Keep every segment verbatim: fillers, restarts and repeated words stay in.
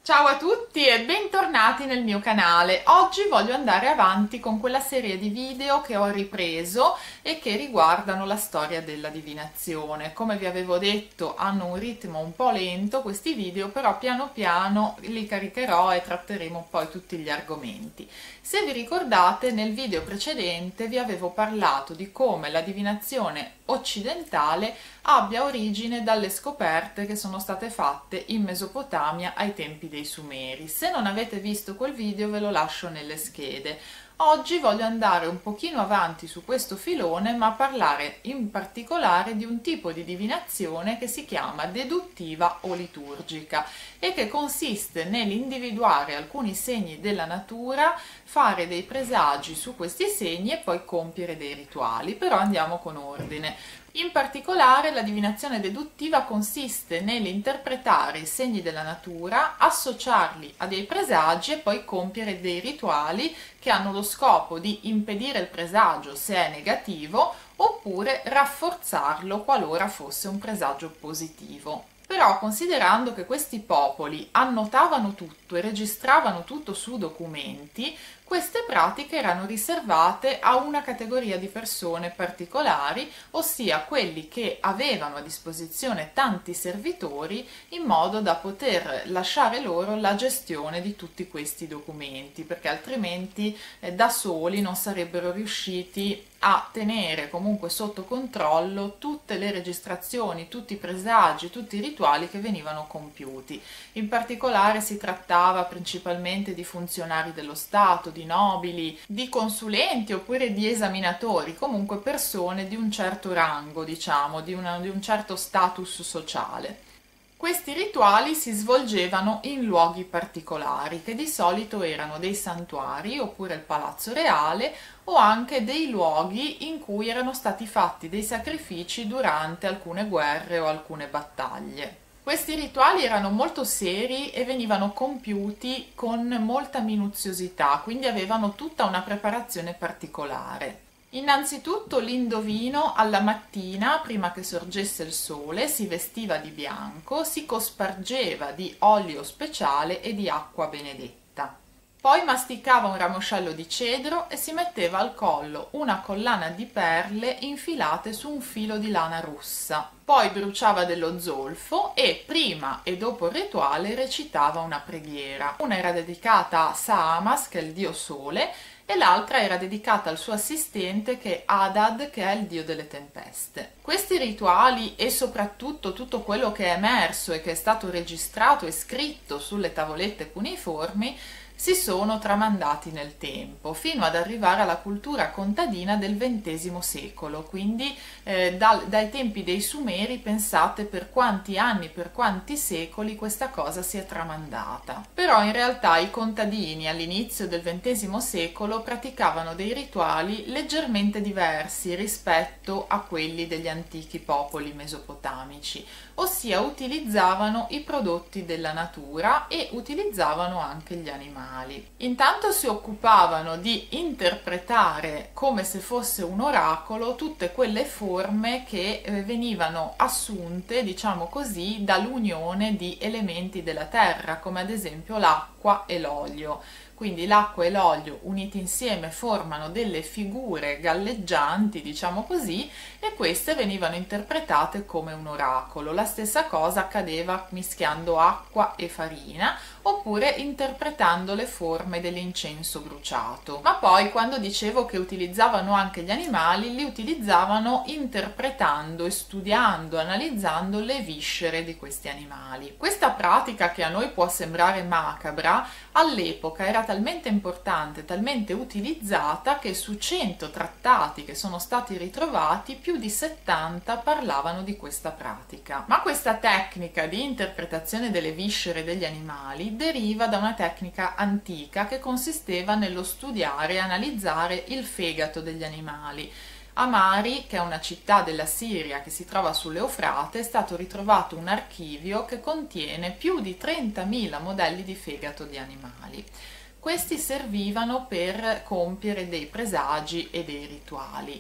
Ciao a tutti e bentornati nel mio canale. Oggi voglio andare avanti con quella serie di video che ho ripreso e che riguardano la storia della divinazione. Come vi avevo detto, hanno un ritmo un po' lento questi video, però piano piano li caricherò e tratteremo poi tutti gli argomenti. Se vi ricordate, nel video precedente vi avevo parlato di come la divinazione occidentale abbia origine dalle scoperte che sono state fatte in Mesopotamia ai tempi dei Sumeri. Se non avete visto quel video ve lo lascio nelle schede. Oggi voglio andare un pochino avanti su questo filone, ma parlare in particolare di un tipo di divinazione che si chiama deduttiva o liturgica e che consiste nell'individuare alcuni segni della natura, fare dei presagi su questi segni e poi compiere dei rituali. Però andiamo con ordine. In particolare la divinazione deduttiva consiste nell'interpretare i segni della natura, associarli a dei presagi e poi compiere dei rituali che hanno lo scopo di impedire il presagio se è negativo oppure rafforzarlo qualora fosse un presagio positivo. Però, considerando che questi popoli annotavano tutto e registravano tutto su documenti, queste pratiche erano riservate a una categoria di persone particolari, ossia quelli che avevano a disposizione tanti servitori in modo da poter lasciare loro la gestione di tutti questi documenti, perché altrimenti eh, da soli non sarebbero riusciti a tenere comunque sotto controllo tutte le registrazioni, tutti i presagi, tutti i rituali che venivano compiuti. In particolare si trattava principalmente di funzionari dello Stato, di nobili, di consulenti oppure di esaminatori, comunque persone di un certo rango, diciamo, di, una, di un certo status sociale. Questi rituali si svolgevano in luoghi particolari, che di solito erano dei santuari oppure il palazzo reale o anche dei luoghi in cui erano stati fatti dei sacrifici durante alcune guerre o alcune battaglie. Questi rituali erano molto seri e venivano compiuti con molta minuziosità, quindi avevano tutta una preparazione particolare. Innanzitutto l'indovino alla mattina, prima che sorgesse il sole, si vestiva di bianco, si cospargeva di olio speciale e di acqua benedetta. Poi masticava un ramoscello di cedro e si metteva al collo una collana di perle infilate su un filo di lana rossa. Poi bruciava dello zolfo e prima e dopo il rituale recitava una preghiera. Una era dedicata a Saamas, che è il dio sole, e l'altra era dedicata al suo assistente, che è Hadad, che è il dio delle tempeste. Questi rituali e soprattutto tutto quello che è emerso e che è stato registrato e scritto sulle tavolette cuneiformi si sono tramandati nel tempo, fino ad arrivare alla cultura contadina del ventesimo secolo, quindi eh, dal, dai tempi dei Sumeri pensate per quanti anni, per quanti secoli questa cosa si è tramandata. Però in realtà i contadini all'inizio del ventesimo secolo praticavano dei rituali leggermente diversi rispetto a quelli degli antichi popoli mesopotamici, ossia utilizzavano i prodotti della natura e utilizzavano anche gli animali. Intanto si occupavano di interpretare come se fosse un oracolo tutte quelle forme che eh, venivano assunte, diciamo così, dall'unione di elementi della terra, come ad esempio l'acqua e l'olio. Quindi l'acqua e l'olio uniti insieme formano delle figure galleggianti, diciamo così, e queste venivano interpretate come un oracolo. La stessa cosa accadeva mischiando acqua e farina, oppure interpretando le forme dell'incenso bruciato. Ma poi, quando dicevo che utilizzavano anche gli animali, li utilizzavano interpretando e studiando, analizzando le viscere di questi animali. Questa pratica, che a noi può sembrare macabra, all'epoca era talmente importante, talmente utilizzata, che su cento trattati che sono stati ritrovati, più di settanta parlavano di questa pratica. Ma questa tecnica di interpretazione delle viscere degli animali deriva da una tecnica antica che consisteva nello studiare e analizzare il fegato degli animali. A Mari, che è una città della Siria che si trova sull'Eufrate, è stato ritrovato un archivio che contiene più di trentamila modelli di fegato di animali. Questi servivano per compiere dei presagi e dei rituali.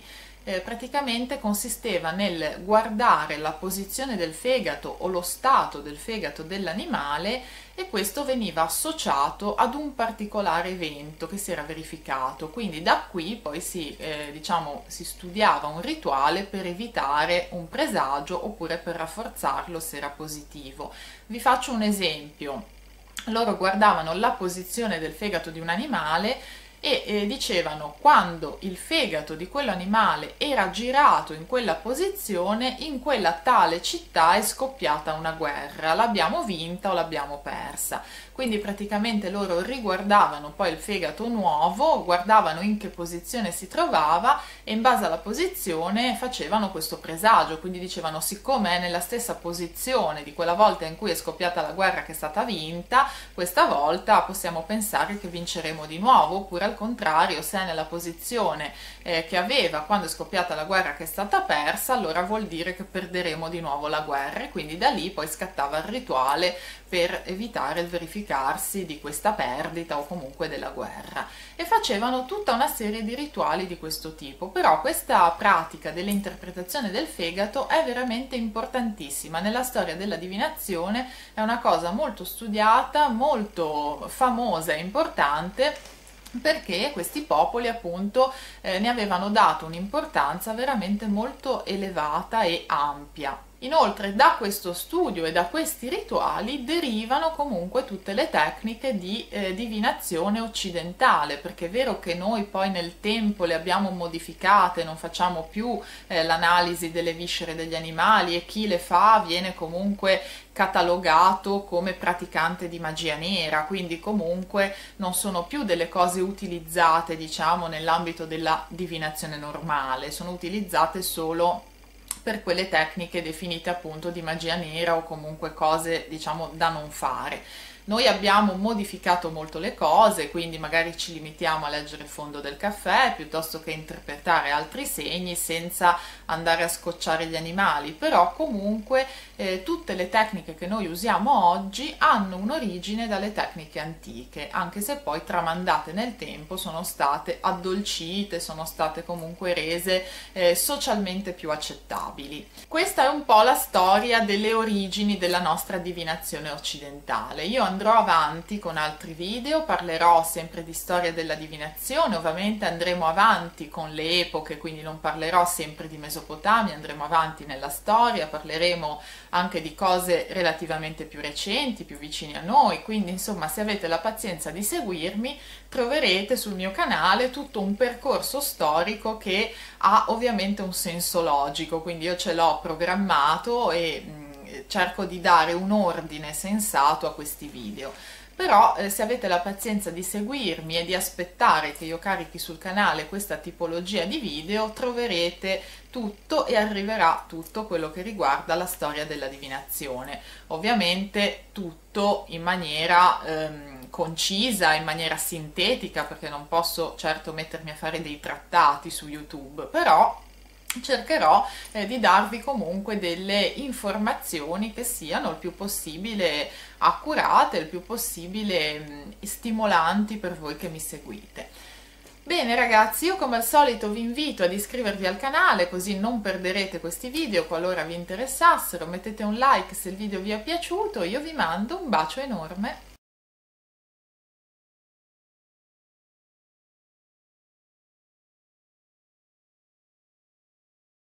eh, praticamente consisteva nel guardare la posizione del fegato o lo stato del fegato dell'animale, e questo veniva associato ad un particolare evento che si era verificato. Quindi da qui poi si, eh, diciamo, si studiava un rituale per evitare un presagio oppure per rafforzarlo se era positivo. Vi faccio un esempio. Loro guardavano la posizione del fegato di un animale e eh, dicevano: quando il fegato di quell'animale era girato in quella posizione, in quella tale città è scoppiata una guerra, l'abbiamo vinta o l'abbiamo persa. Quindi praticamente loro riguardavano poi il fegato nuovo, guardavano in che posizione si trovava e in base alla posizione facevano questo presagio. Quindi dicevano: siccome è nella stessa posizione di quella volta in cui è scoppiata la guerra che è stata vinta, questa volta possiamo pensare che vinceremo di nuovo. Oppure al contrario, se è nella posizione eh, che aveva quando è scoppiata la guerra che è stata persa, allora vuol dire che perderemo di nuovo la guerra. E quindi da lì poi scattava il rituale per evitare il verificarsi di questa perdita o comunque della guerra, e facevano tutta una serie di rituali di questo tipo. Però questa pratica dell'interpretazione del fegato è veramente importantissima nella storia della divinazione, è una cosa molto studiata, molto famosa e importante, perché questi popoli appunto eh, ne avevano dato un'importanza veramente molto elevata e ampia. Inoltre da questo studio e da questi rituali derivano comunque tutte le tecniche di eh, divinazione occidentale, perché è vero che noi poi nel tempo le abbiamo modificate, non facciamo più eh, l'analisi delle viscere degli animali, e chi le fa viene comunque catalogato come praticante di magia nera, quindi comunque non sono più delle cose utilizzate, diciamo, nell'ambito della divinazione normale, sono utilizzate solo per quelle tecniche definite appunto di magia nera o comunque cose, diciamo, da non fare. Noi abbiamo modificato molto le cose, quindi magari ci limitiamo a leggere il fondo del caffè piuttosto che interpretare altri segni senza andare a scocciare gli animali, però comunque eh, tutte le tecniche che noi usiamo oggi hanno un'origine dalle tecniche antiche, anche se poi tramandate nel tempo sono state addolcite, sono state comunque rese eh, socialmente più accettabili. Questa è un po' la storia delle origini della nostra divinazione occidentale. Io andrò avanti con altri video, parlerò sempre di storia della divinazione, ovviamente andremo avanti con le epoche, quindi non parlerò sempre di Mesopotamia, andremo avanti nella storia, parleremo anche di cose relativamente più recenti, più vicine a noi, quindi insomma se avete la pazienza di seguirmi troverete sul mio canale tutto un percorso storico che ha ovviamente un senso logico, quindi io ce l'ho programmato e mh, cerco di dare un ordine sensato a questi video. Però eh, se avete la pazienza di seguirmi e di aspettare che io carichi sul canale questa tipologia di video, troverete tutto e arriverà tutto quello che riguarda la storia della divinazione. Ovviamente tutto in maniera ehm, concisa, in maniera sintetica, perché non posso certo mettermi a fare dei trattati su YouTube, però cercherò eh, di darvi comunque delle informazioni che siano il più possibile accurate, il più possibile mh, stimolanti per voi che mi seguite. Bene ragazzi, io come al solito vi invito ad iscrivervi al canale così non perderete questi video qualora vi interessassero, mettete un like se il video vi è piaciuto, io vi mando un bacio enorme.